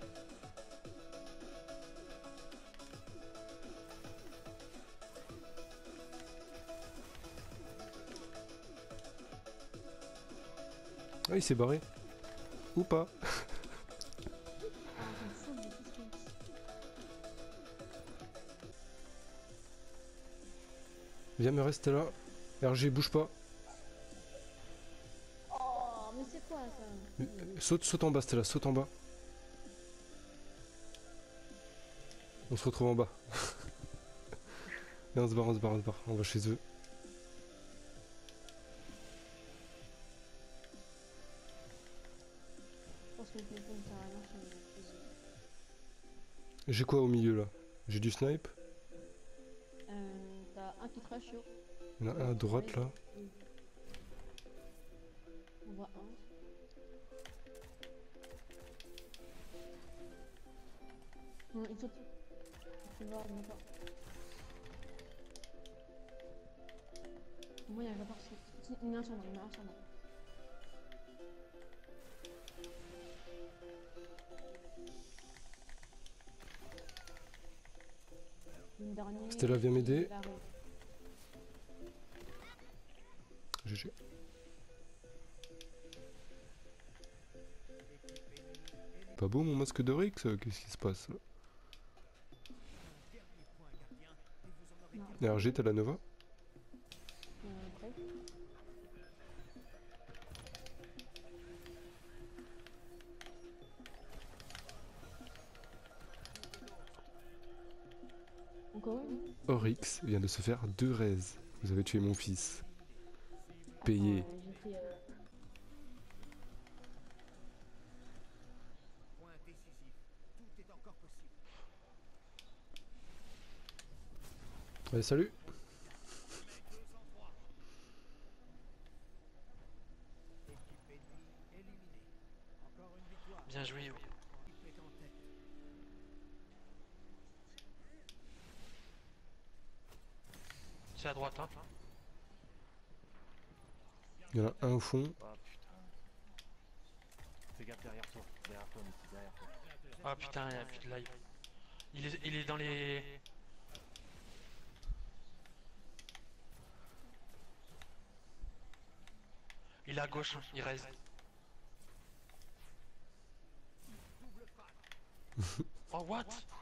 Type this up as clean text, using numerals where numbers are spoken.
Ah, il s'est barré. Ou pas. Viens me rester là. RG, bouge pas. Oh, mais c'est quoi ça? Saute en bas, Stella, saute en bas. On se retrouve en bas. Et on se barre, on se barre, on se barre. On va chez eux. Je pense que le téléphone sert à rien sur le fusil. J'ai quoi au milieu là? J'ai du snipe. T'as un qui trash chaud. Il y en a un à droite là. On voit un. Non, il saute. Tu vas, on pas. Moi, il y a un rapport. Il met un sur moi, il met un sur moi. Une dernière. Stella, viens m'aider. GG. Pas beau mon masque de Rix? Qu'est-ce qui se passe là? RG, t'as la Nova? Après. Encore une? Oryx vient de se faire 2 raises. Vous avez tué mon fils. Payé. Attends, j'ai fait. Point décisif. Tout est encore possible. Allez, salut. Équipe ennemie éliminée. Encore une victoire. Bien joué. L'équipe est en tête. C'est à droite, hein. Il y en a un au fond. Ah putain. Fais gaffe derrière toi, Messi, derrière toi. Ah putain, il n'y a plus de live. Il est dans les... Il est à gauche, hein. Il reste. Oh what?